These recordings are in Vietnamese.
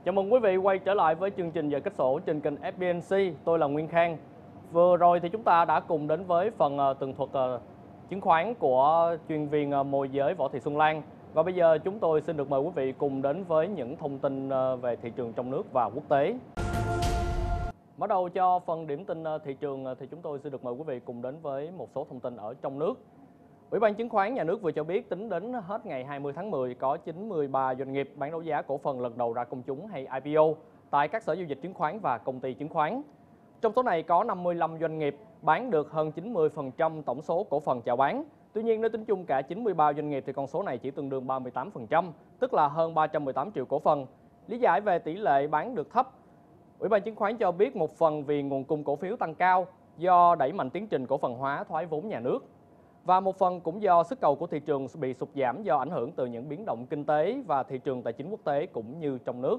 Chào mừng quý vị quay trở lại với chương trình Giờ Cách Sổ trên kênh FBNC. Tôi là Nguyên Khang. Vừa rồi thì chúng ta đã cùng đến với phần tường thuật chứng khoán của chuyên viên môi giới Võ Thị Xuân Lan. Và bây giờ chúng tôi xin được mời quý vị cùng đến với những thông tin về thị trường trong nước và quốc tế. Mở đầu cho phần điểm tin thị trường thì chúng tôi xin được mời quý vị cùng đến với một số thông tin ở trong nước. Ủy ban Chứng khoán Nhà nước vừa cho biết tính đến hết ngày 20 tháng 10 có 93 doanh nghiệp bán đấu giá cổ phần lần đầu ra công chúng hay IPO tại các sở giao dịch chứng khoán và công ty chứng khoán. Trong số này có 55 doanh nghiệp bán được hơn 90% tổng số cổ phần chào bán. Tuy nhiên nếu tính chung cả 93 doanh nghiệp thì con số này chỉ tương đương 38%, tức là hơn 318 triệu cổ phần. Lý giải về tỷ lệ bán được thấp, Ủy ban Chứng khoán cho biết một phần vì nguồn cung cổ phiếu tăng cao do đẩy mạnh tiến trình cổ phần hóa thoái vốn nhà nước. Và một phần cũng do sức cầu của thị trường bị sụt giảm do ảnh hưởng từ những biến động kinh tế và thị trường tài chính quốc tế cũng như trong nước.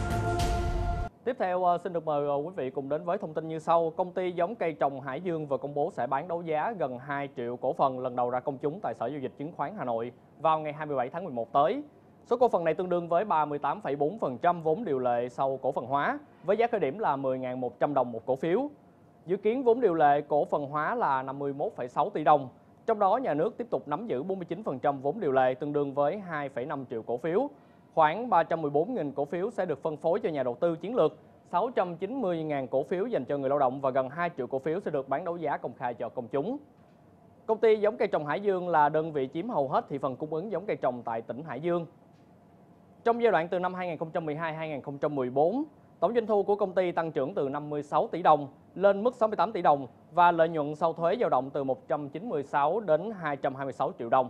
Tiếp theo xin được mời quý vị cùng đến với thông tin như sau. Công ty giống cây trồng Hải Dương vừa công bố sẽ bán đấu giá gần 2 triệu cổ phần lần đầu ra công chúng tại Sở Giao dịch Chứng khoán Hà Nội vào ngày 27 tháng 11 tới. Số cổ phần này tương đương với 38,4% vốn điều lệ sau cổ phần hóa, với giá khởi điểm là 10.100 đồng một cổ phiếu. Dự kiến vốn điều lệ cổ phần hóa là 51,6 tỷ đồng. Trong đó, nhà nước tiếp tục nắm giữ 49% vốn điều lệ tương đương với 2,5 triệu cổ phiếu. Khoảng 314.000 cổ phiếu sẽ được phân phối cho nhà đầu tư chiến lược, 690.000 cổ phiếu dành cho người lao động và gần 2 triệu cổ phiếu sẽ được bán đấu giá công khai cho công chúng. Công ty giống cây trồng Hải Dương là đơn vị chiếm hầu hết thị phần cung ứng giống cây trồng tại tỉnh Hải Dương. Trong giai đoạn từ năm 2012-2014, tổng doanh thu của công ty tăng trưởng từ 56 tỷ đồng lên mức 68 tỷ đồng và lợi nhuận sau thuế dao động từ 196 đến 226 triệu đồng.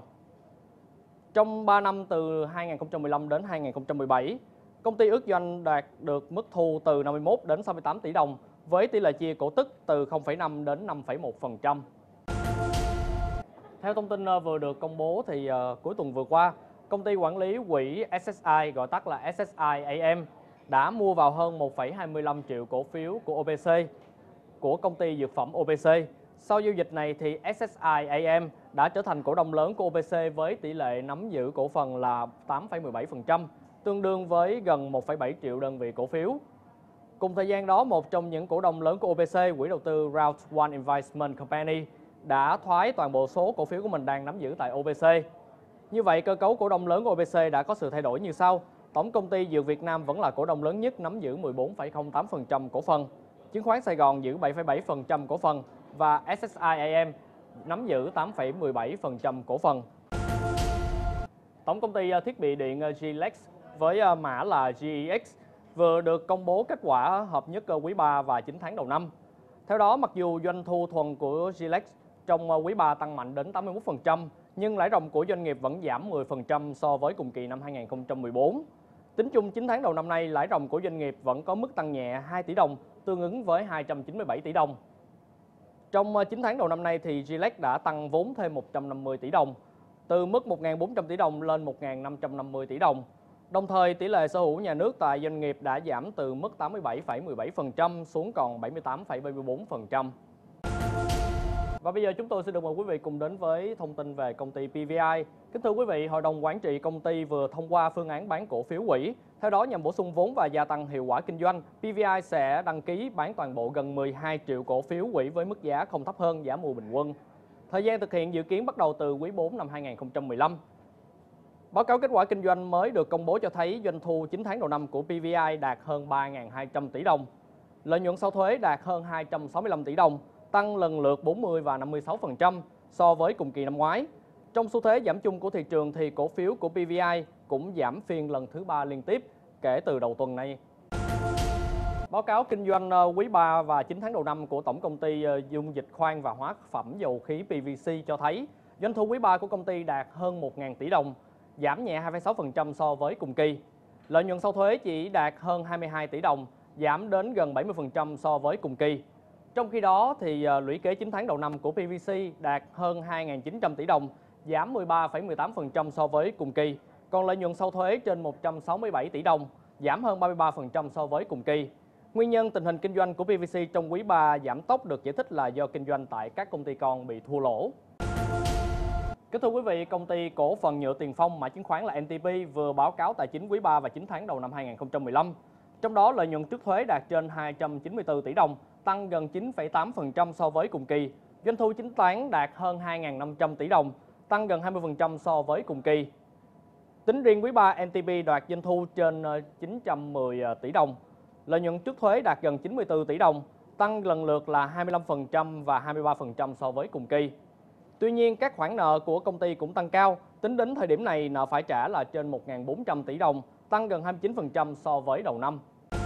Trong 3 năm từ 2015 đến 2017, công ty ước doanh đạt được mức thu từ 51 đến 68 tỷ đồng với tỷ lệ chia cổ tức từ 0,5 đến 5,1%. Theo thông tin vừa được công bố thì cuối tuần vừa qua, công ty quản lý quỹ SSI, gọi tắt là SSI AM, đã mua vào hơn 1,25 triệu cổ phiếu của OBC, của công ty dược phẩm OBC. Sau giao dịch này thì SSI AM đã trở thành cổ đông lớn của OBC với tỷ lệ nắm giữ cổ phần là 8,17%, tương đương với gần 1,7 triệu đơn vị cổ phiếu. Cùng thời gian đó, một trong những cổ đông lớn của OBC, quỹ đầu tư Route One Investment Company, đã thoái toàn bộ số cổ phiếu của mình đang nắm giữ tại OBC. Như vậy, cơ cấu cổ đông lớn của OBC đã có sự thay đổi như sau. Tổng công ty Dược Việt Nam vẫn là cổ đông lớn nhất, nắm giữ 14,08% cổ phần. Chứng khoán Sài Gòn giữ 7,7% cổ phần và SSI AM nắm giữ 8,17% cổ phần. Tổng công ty thiết bị điện Gilex với mã là GEX vừa được công bố kết quả hợp nhất quý 3 và 9 tháng đầu năm. Theo đó, mặc dù doanh thu thuần của Gilex trong quý 3 tăng mạnh đến 81%, nhưng lãi ròng của doanh nghiệp vẫn giảm 10% so với cùng kỳ năm 2014. Tính chung 9 tháng đầu năm nay, lãi ròng của doanh nghiệp vẫn có mức tăng nhẹ 2 tỷ đồng, tương ứng với 297 tỷ đồng. Trong 9 tháng đầu năm nay thì Gilex đã tăng vốn thêm 150 tỷ đồng, từ mức 1.400 tỷ đồng lên 1.550 tỷ đồng. Đồng thời, tỷ lệ sở hữu nhà nước tại doanh nghiệp đã giảm từ mức 87,17% xuống còn 78,74%. Và bây giờ chúng tôi sẽ được mời quý vị cùng đến với thông tin về công ty PVI. Kính thưa quý vị, Hội đồng Quản trị công ty vừa thông qua phương án bán cổ phiếu quỹ. Theo đó, nhằm bổ sung vốn và gia tăng hiệu quả kinh doanh, PVI sẽ đăng ký bán toàn bộ gần 12 triệu cổ phiếu quỹ với mức giá không thấp hơn giá mua bình quân. Thời gian thực hiện dự kiến bắt đầu từ quý 4 năm 2015. Báo cáo kết quả kinh doanh mới được công bố cho thấy doanh thu 9 tháng đầu năm của PVI đạt hơn 3.200 tỷ đồng. Lợi nhuận sau thuế đạt hơn 265 tỷ đồng, tăng lần lượt 40 và 56% so với cùng kỳ năm ngoái. Trong xu thế giảm chung của thị trường thì cổ phiếu của PVI cũng giảm phiên lần thứ 3 liên tiếp kể từ đầu tuần này. Báo cáo kinh doanh quý 3 và 9 tháng đầu năm của Tổng công ty Dung dịch khoáng và hóa phẩm dầu khí PVC cho thấy doanh thu quý 3 của công ty đạt hơn 1.000 tỷ đồng, giảm nhẹ 2,6% so với cùng kỳ. Lợi nhuận sau thuế chỉ đạt hơn 22 tỷ đồng, giảm đến gần 70% so với cùng kỳ. Trong khi đó, thì lũy kế 9 tháng đầu năm của PVC đạt hơn 2.900 tỷ đồng, giảm 13,18% so với cùng kỳ. Còn lợi nhuận sau thuế trên 167 tỷ đồng, giảm hơn 33% so với cùng kỳ. Nguyên nhân tình hình kinh doanh của PVC trong quý 3 giảm tốc được giải thích là do kinh doanh tại các công ty con bị thua lỗ. Kính thưa quý vị, công ty cổ phần nhựa Tiền Phong, mã chứng khoán là NTP, vừa báo cáo tài chính quý 3 và 9 tháng đầu năm 2015. Trong đó lợi nhuận trước thuế đạt trên 294 tỷ đồng, tăng gần 9,8% so với cùng kỳ. Doanh thu chính toán đạt hơn 2.500 tỷ đồng, tăng gần 20% so với cùng kỳ. Tính riêng quý 3, NTP đạt doanh thu trên 910 tỷ đồng, lợi nhuận trước thuế đạt gần 94 tỷ đồng, tăng lần lượt là 25% và 23% so với cùng kỳ. Tuy nhiên, các khoản nợ của công ty cũng tăng cao, tính đến thời điểm này nợ phải trả là trên 1.400 tỷ đồng, tăng gần 29% so với đầu năm.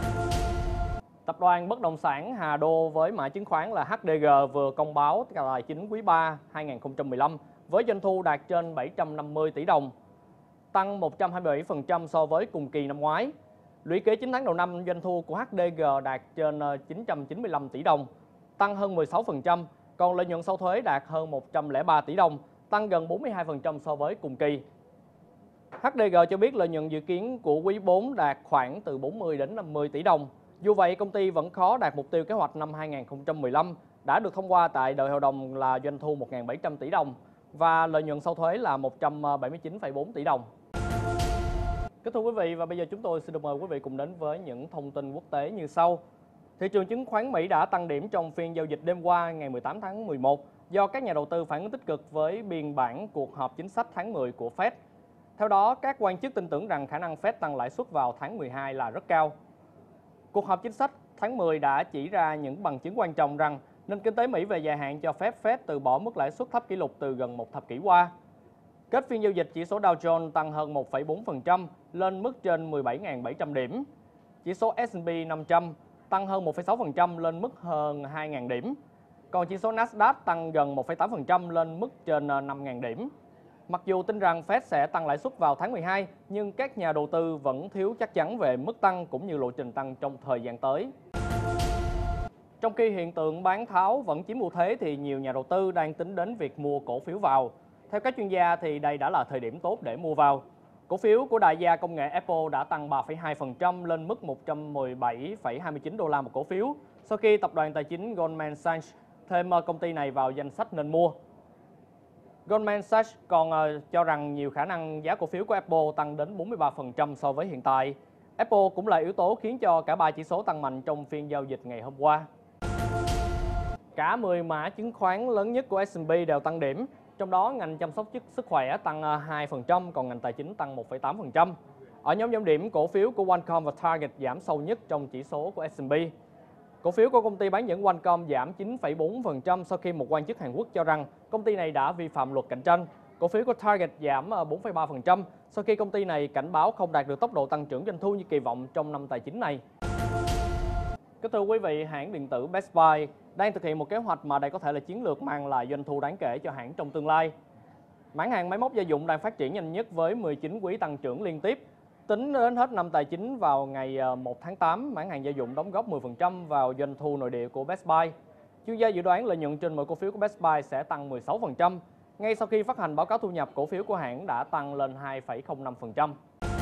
Tập đoàn Bất động sản Hà Đô với mã chứng khoán là HDG vừa công báo tài chính quý 3 2015 với doanh thu đạt trên 750 tỷ đồng, tăng 127% so với cùng kỳ năm ngoái. Lũy kế 9 tháng đầu năm, doanh thu của HDG đạt trên 995 tỷ đồng, tăng hơn 16%, còn lợi nhuận sau thuế đạt hơn 103 tỷ đồng, tăng gần 42% so với cùng kỳ. HDG cho biết lợi nhuận dự kiến của quý 4 đạt khoảng từ 40 đến 50 tỷ đồng. Dù vậy, công ty vẫn khó đạt mục tiêu kế hoạch năm 2015 đã được thông qua tại đại hội đồng là doanh thu 1.700 tỷ đồng và lợi nhuận sau thuế là 179,4 tỷ đồng. Kính thưa quý vị, và bây giờ chúng tôi xin được mời quý vị cùng đến với những thông tin quốc tế như sau. Thị trường chứng khoán Mỹ đã tăng điểm trong phiên giao dịch đêm qua ngày 18 tháng 11 do các nhà đầu tư phản ứng tích cực với biên bản cuộc họp chính sách tháng 10 của Fed. Theo đó, các quan chức tin tưởng rằng khả năng Fed tăng lãi suất vào tháng 12 là rất cao. Cuộc họp chính sách tháng 10 đã chỉ ra những bằng chứng quan trọng rằng nền kinh tế Mỹ về dài hạn cho phép Fed từ bỏ mức lãi suất thấp kỷ lục từ gần một thập kỷ qua. Kết phiên giao dịch, chỉ số Dow Jones tăng hơn 1,4% lên mức trên 17.700 điểm. Chỉ số S&P 500 tăng hơn 1,6% lên mức hơn 2.000 điểm. Còn chỉ số Nasdaq tăng gần 1,8% lên mức trên 5.000 điểm. Mặc dù tin rằng Fed sẽ tăng lãi suất vào tháng 12, nhưng các nhà đầu tư vẫn thiếu chắc chắn về mức tăng cũng như lộ trình tăng trong thời gian tới. Trong khi hiện tượng bán tháo vẫn chiếm ưu thế thì nhiều nhà đầu tư đang tính đến việc mua cổ phiếu vào. Theo các chuyên gia thì đây đã là thời điểm tốt để mua vào. Cổ phiếu của đại gia công nghệ Apple đã tăng 3,2% lên mức 117,29 đô la một cổ phiếu sau khi tập đoàn tài chính Goldman Sachs thêm công ty này vào danh sách nên mua. Goldman Sachs còn cho rằng nhiều khả năng giá cổ phiếu của Apple tăng đến 43% so với hiện tại. Apple cũng là yếu tố khiến cho cả ba chỉ số tăng mạnh trong phiên giao dịch ngày hôm qua. Cả 10 mã chứng khoán lớn nhất của S&P đều tăng điểm, trong đó ngành chăm sóc sức khỏe tăng 2%, còn ngành tài chính tăng 1,8%. Ở nhóm giảm điểm, cổ phiếu của Qualcomm và Target giảm sâu nhất trong chỉ số của S&P. Cổ phiếu của công ty bán dẫn Qualcomm giảm 9,4% sau khi một quan chức Hàn Quốc cho rằng công ty này đã vi phạm luật cạnh tranh. Cổ phiếu của Target giảm 4,3% sau khi công ty này cảnh báo không đạt được tốc độ tăng trưởng doanh thu như kỳ vọng trong năm tài chính này. Kính thưa quý vị, hãng điện tử Best Buy đang thực hiện một kế hoạch mà đây có thể là chiến lược mang lại doanh thu đáng kể cho hãng trong tương lai. Mảng hàng máy móc gia dụng đang phát triển nhanh nhất với 19 quý tăng trưởng liên tiếp. Tính đến hết năm tài chính vào ngày 1 tháng 8, mảng hàng gia dụng đóng góp 10% vào doanh thu nội địa của Best Buy. Chuyên gia dự đoán lợi nhuận trên mỗi cổ phiếu của Best Buy sẽ tăng 16%, ngay sau khi phát hành báo cáo thu nhập cổ phiếu của hãng đã tăng lên 2,05%.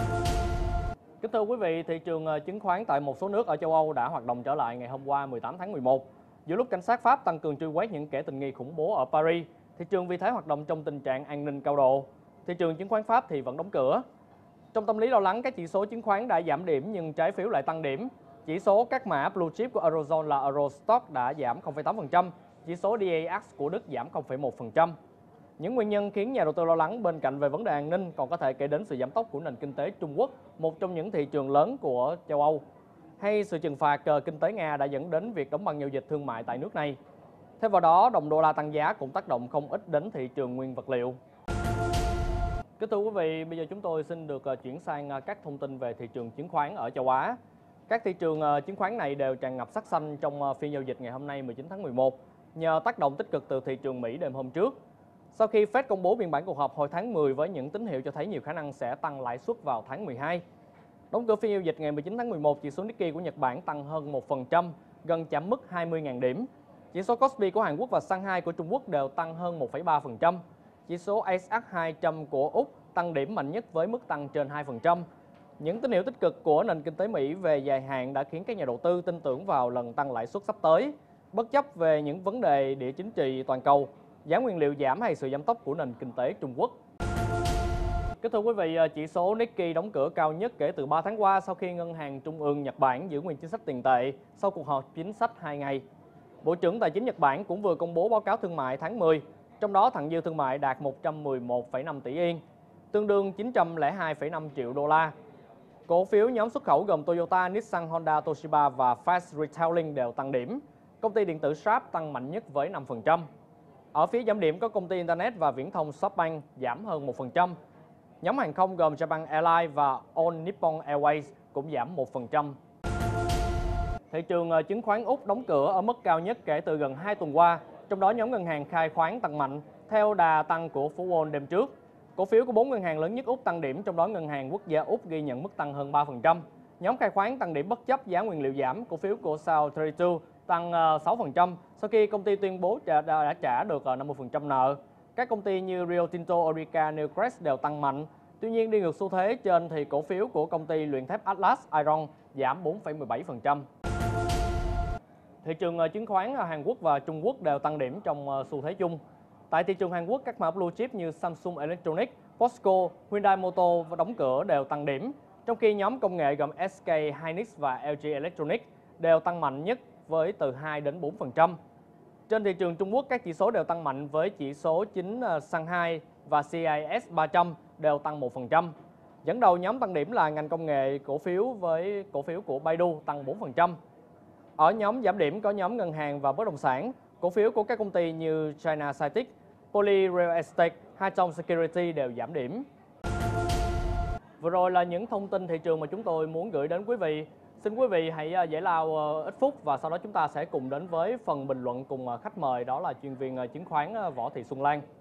Kính thưa quý vị, thị trường chứng khoán tại một số nước ở châu Âu đã hoạt động trở lại ngày hôm qua 18 tháng 11. Giữa lúc cảnh sát Pháp tăng cường truy quét những kẻ tình nghi khủng bố ở Paris, thị trường vì thế hoạt động trong tình trạng an ninh cao độ. Thị trường chứng khoán Pháp thì vẫn đóng cửa. Trong tâm lý lo lắng, các chỉ số chứng khoán đã giảm điểm nhưng trái phiếu lại tăng điểm. Chỉ số các mã blue chip của Eurozone là Euro Stoxx đã giảm 0,8%, chỉ số DAX của Đức giảm 0,1%. Những nguyên nhân khiến nhà đầu tư lo lắng bên cạnh về vấn đề an ninh còn có thể kể đến sự giảm tốc của nền kinh tế Trung Quốc, một trong những thị trường lớn của châu Âu, hay sự trừng phạt kinh tế Nga đã dẫn đến việc đóng băng giao dịch thương mại tại nước này. Thêm vào đó, đồng đô la tăng giá cũng tác động không ít đến thị trường nguyên vật liệu. Kính thưa quý vị, bây giờ chúng tôi xin được chuyển sang các thông tin về thị trường chứng khoán ở châu Á. Các thị trường chứng khoán này đều tràn ngập sắc xanh trong phiên giao dịch ngày hôm nay 19 tháng 11, nhờ tác động tích cực từ thị trường Mỹ đêm hôm trước. Sau khi Fed công bố biên bản cuộc họp hồi tháng 10 với những tín hiệu cho thấy nhiều khả năng sẽ tăng lãi suất vào tháng 12. Đóng cửa phiên giao dịch ngày 19 tháng 11, chỉ số Nikkei của Nhật Bản tăng hơn 1%, gần chạm mức 20.000 điểm. Chỉ số Kospi của Hàn Quốc và Shanghai của Trung Quốc đều tăng hơn 1,3%. Chỉ số ASX 200 của Úc tăng điểm mạnh nhất với mức tăng trên 2%. Những tín hiệu tích cực của nền kinh tế Mỹ về dài hạn đã khiến các nhà đầu tư tin tưởng vào lần tăng lãi suất sắp tới, bất chấp về những vấn đề địa chính trị toàn cầu, giá nguyên liệu giảm hay sự giảm tốc của nền kinh tế Trung Quốc. Kính Kính thưa quý vị, chỉ số Nikkei đóng cửa cao nhất kể từ 3 tháng qua sau khi Ngân hàng Trung ương Nhật Bản giữ nguyên chính sách tiền tệ sau cuộc họp chính sách 2 ngày. Bộ trưởng Tài chính Nhật Bản cũng vừa công bố báo cáo thương mại tháng 10, trong đó thặng dư thương mại đạt 111,5 tỷ yên, tương đương 902,5 triệu đô la. Cổ phiếu nhóm xuất khẩu gồm Toyota, Nissan, Honda, Toshiba và Fast Retailing đều tăng điểm. Công ty điện tử Sharp tăng mạnh nhất với 5%. Ở phía giảm điểm có công ty Internet và viễn thông SoftBank giảm hơn 1%. Nhóm hàng không gồm Japan Airlines và All Nippon Airways cũng giảm 1%. Thị trường chứng khoán Úc đóng cửa ở mức cao nhất kể từ gần 2 tuần qua, trong đó nhóm ngân hàng khai khoáng tăng mạnh theo đà tăng của phố Wall đêm trước. Cổ phiếu của 4 ngân hàng lớn nhất Úc tăng điểm, trong đó Ngân hàng Quốc gia Úc ghi nhận mức tăng hơn 3%. Nhóm khai khoáng tăng điểm bất chấp giá nguyên liệu giảm, cổ phiếu của South32 tăng 6% sau khi công ty tuyên bố đã trả được 50% nợ. Các công ty như Rio Tinto, Orica, Newcrest đều tăng mạnh. Tuy nhiên, đi ngược xu thế trên thì cổ phiếu của công ty luyện thép Atlas Iron giảm 4,17%. Thị trường chứng khoán Hàn Quốc và Trung Quốc đều tăng điểm trong xu thế chung. Tại thị trường Hàn Quốc, các mã blue chip như Samsung Electronics, POSCO, Hyundai Motor đóng cửa đều tăng điểm, trong khi nhóm công nghệ gồm SK Hynix và LG Electronics đều tăng mạnh nhất với từ 2 đến 4%. Trên thị trường Trung Quốc, các chỉ số đều tăng mạnh với chỉ số chính Shanghai và CIS 300 đều tăng 1%. Dẫn đầu nhóm tăng điểm là ngành công nghệ cổ phiếu với cổ phiếu của Baidu tăng 4%. Ở nhóm giảm điểm có nhóm ngân hàng và bất động sản, cổ phiếu của các công ty như China Citic, Poly Real Estate, Haitong Security đều giảm điểm. Vừa rồi là những thông tin thị trường mà chúng tôi muốn gửi đến quý vị. Xin quý vị hãy giải lao ít phút và sau đó chúng ta sẽ cùng đến với phần bình luận cùng khách mời, đó là chuyên viên chứng khoán Võ Thị Xuân Lan.